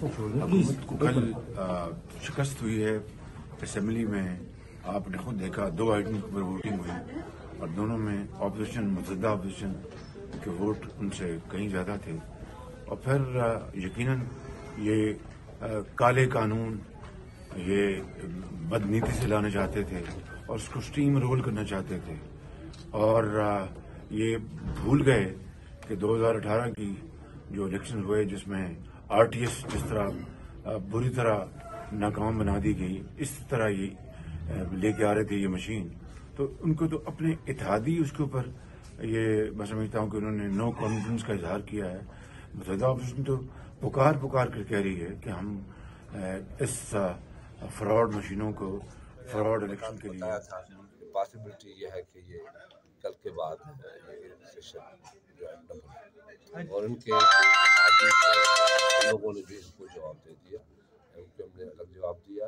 हुकूमत को कल शिकस्त हुई है असम्बली में। आपने खुद देखा 2 आइटम पर वोटिंग हुई और दोनों में अपोजिशन मुतहदा अपोजिशन के वोट उनसे कहीं ज़्यादा थे। और फिर यकीनन ये काले कानून ये बदनीति से लाना चाहते थे और उसको स्टीम रोल करना चाहते थे और ये भूल गए कि 2018 की जो इलेक्शन हुए जिसमें आरटीएस जिस तरह बुरी तरह नाकाम बना दी गई, इस तरह ये लेके आ रहे थे ये मशीन, तो उनको तो अपने इत्तेहादी उसके ऊपर ये मैं समझता हूँ कि उन्होंने नो कॉन्फिडेंस का इजहार किया है। मुतहदा अपोजिशन तो पुकार कर कह रही है कि हम इस फ्रॉड मशीनों को फ्रॉड इलेक्शन के लिए पॉसिबिलिटी ये है कि ये कल के बाद ये सेशन जो है न बने और उनके लोगों ने भी इनको जवाब दे दिया, उनके हमने अलग जवाब दिया,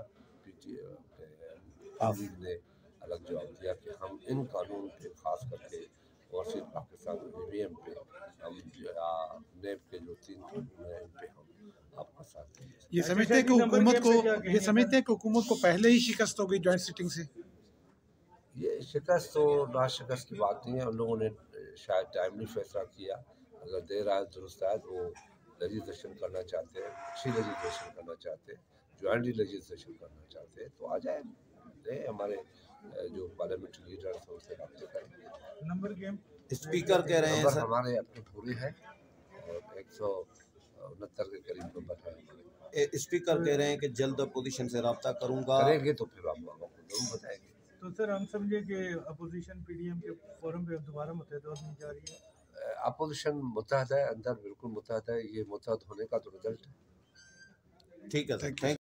लीग ने अलग जवाब दिया कि हम इन कानून पे खास करके और सिर्फ पाकिस्तान ईवीएम पे हम नेब के जो 3 कानून हैं इन पे हम आपका साथ देंगे। ये समझते हैं कि हुकूमत को पहले ही शिकस्त हो गई जॉइंट सिटिंग से? ये शिकस्त तो ना शिकस्त की बात नहीं है, उन लोगों ने शायद टाइमली फैसला किया। अगर देर आए दुरुस्त आए तो वो लेजिस्लेशन करना चाहते हैं, अच्छी लेजिस्लेशन करना चाहते हैं, ज्वाइंटली लेजिस्लेशन करना चाहते हैं तो आ जाए, हमारे जो पार्लियामेंट्री लीडर हैं उनसे रब्ते करेंगे। नंबर गेम स्पीकर कह रहे हैं सर, हमारे अपने पूरे हैं और 169 के करीब नंबर है हमारे। स्पीकर कह रहे हैं कि जल्द अपोजिशन से रब्ता करूंगा, करेंगे तो फिर आपको जरूर बताएंगे। तो सर हम समझे कि अपोजिशन पीडीएम के फोरम पे दोबारा मुतहद होने जा रही है। अपोजिशन मुतहद है, अंदर बिल्कुल मुतहद है, ये मुतहद होने का तो रिजल्ट है। ठीक है सर, थैंक